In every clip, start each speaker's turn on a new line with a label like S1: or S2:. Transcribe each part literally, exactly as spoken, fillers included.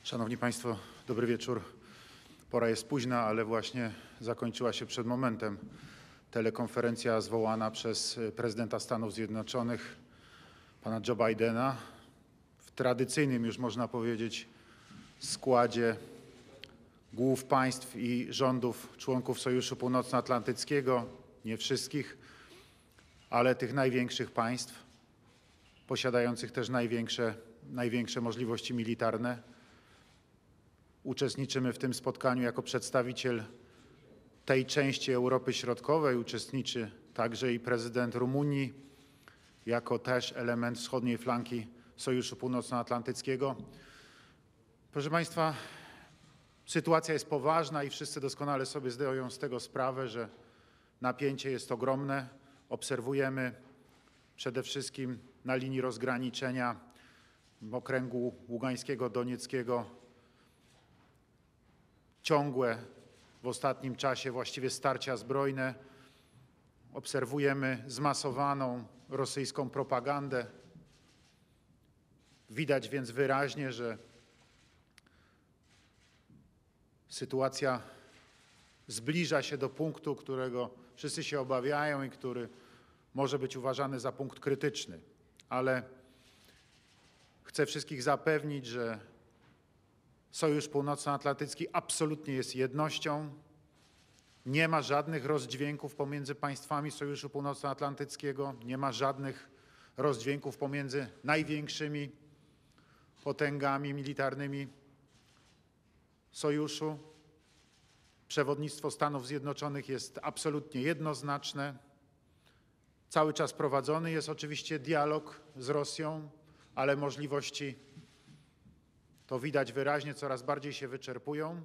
S1: Szanowni Państwo, dobry wieczór. Pora jest późna, ale właśnie zakończyła się przed momentem telekonferencja zwołana przez prezydenta Stanów Zjednoczonych, pana Joe Bidena, w tradycyjnym już można powiedzieć składzie głów państw i rządów członków Sojuszu Północnoatlantyckiego, nie wszystkich, ale tych największych państw, posiadających też największe, największe możliwości militarne. Uczestniczymy w tym spotkaniu jako przedstawiciel tej części Europy Środkowej. Uczestniczy także i prezydent Rumunii, jako też element wschodniej flanki Sojuszu Północnoatlantyckiego. Proszę Państwa, sytuacja jest poważna i wszyscy doskonale sobie zdają z tego sprawę, że napięcie jest ogromne. Obserwujemy przede wszystkim na linii rozgraniczenia w okręgu ługańskiego, donieckiego ciągłe w ostatnim czasie właściwie starcia zbrojne. Obserwujemy zmasowaną rosyjską propagandę. Widać więc wyraźnie, że sytuacja zbliża się do punktu, którego wszyscy się obawiają i który może być uważany za punkt krytyczny. Ale chcę wszystkich zapewnić, że Sojusz Północnoatlantycki absolutnie jest jednością. Nie ma żadnych rozdźwięków pomiędzy państwami Sojuszu Północnoatlantyckiego, nie ma żadnych rozdźwięków pomiędzy największymi potęgami militarnymi Sojuszu. Przewodnictwo Stanów Zjednoczonych jest absolutnie jednoznaczne. Cały czas prowadzony jest oczywiście dialog z Rosją, ale możliwości, to widać wyraźnie, coraz bardziej się wyczerpują.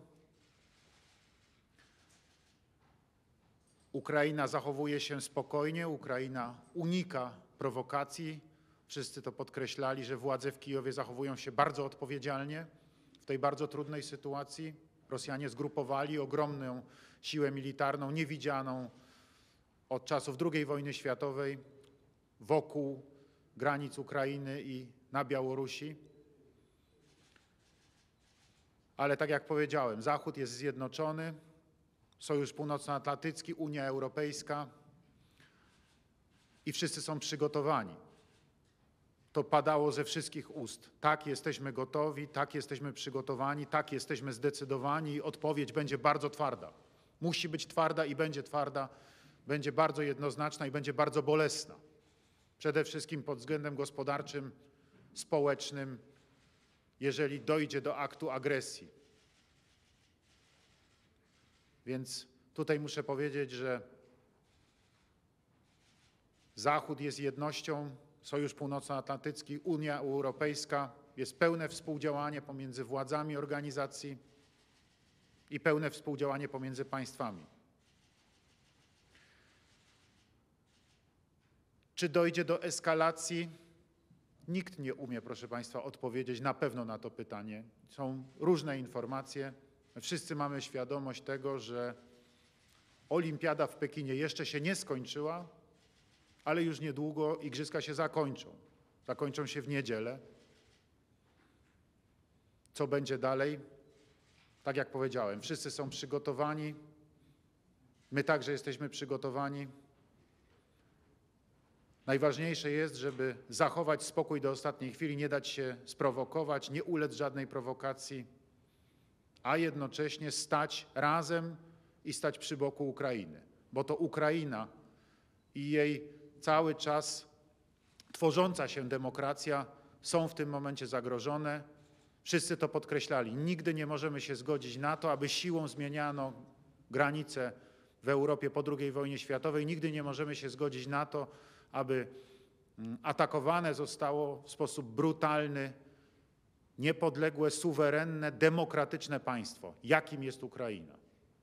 S1: Ukraina zachowuje się spokojnie, Ukraina unika prowokacji. Wszyscy to podkreślali, że władze w Kijowie zachowują się bardzo odpowiedzialnie w tej bardzo trudnej sytuacji. Rosjanie zgrupowali ogromną siłę militarną, niewidzianą od czasów drugiej wojny światowej wokół granic Ukrainy i na Białorusi. Ale tak jak powiedziałem, Zachód jest zjednoczony, Sojusz Północnoatlantycki, Unia Europejska i wszyscy są przygotowani. To padało ze wszystkich ust. Tak, jesteśmy gotowi, tak, jesteśmy przygotowani, tak, jesteśmy zdecydowani i odpowiedź będzie bardzo twarda. Musi być twarda i będzie twarda, będzie bardzo jednoznaczna i będzie bardzo bolesna. Przede wszystkim pod względem gospodarczym, społecznym, jeżeli dojdzie do aktu agresji. Więc tutaj muszę powiedzieć, że Zachód jest jednością, Sojusz Północnoatlantycki, Unia Europejska, jest pełne współdziałanie pomiędzy władzami organizacji i pełne współdziałanie pomiędzy państwami. Czy dojdzie do eskalacji? Nikt nie umie, proszę Państwa, odpowiedzieć na pewno na to pytanie. Są różne informacje. Wszyscy mamy świadomość tego, że Olimpiada w Pekinie jeszcze się nie skończyła, ale już niedługo igrzyska się zakończą. Zakończą się w niedzielę. Co będzie dalej? Tak jak powiedziałem, wszyscy są przygotowani. My także jesteśmy przygotowani. Najważniejsze jest, żeby zachować spokój do ostatniej chwili, nie dać się sprowokować, nie ulec żadnej prowokacji, a jednocześnie stać razem i stać przy boku Ukrainy, bo to Ukraina i jej cały czas tworząca się demokracja są w tym momencie zagrożone. Wszyscy to podkreślali. Nigdy nie możemy się zgodzić na to, aby siłą zmieniano granice w Europie po drugiej wojnie światowej. Nigdy nie możemy się zgodzić na to, aby atakowane zostało w sposób brutalny, niepodległe, suwerenne, demokratyczne państwo, jakim jest Ukraina.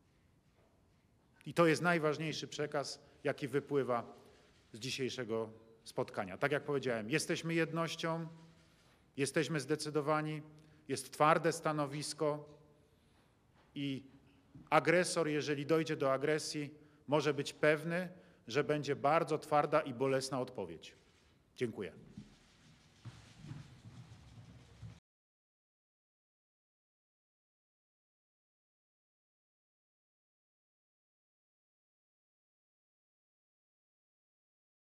S1: I to jest najważniejszy przekaz, jaki wypływa z dzisiejszego spotkania. Tak jak powiedziałem, jesteśmy jednością, jesteśmy zdecydowani, jest twarde stanowisko i agresor, jeżeli dojdzie do agresji, może być pewny, że będzie bardzo twarda i bolesna odpowiedź. Dziękuję.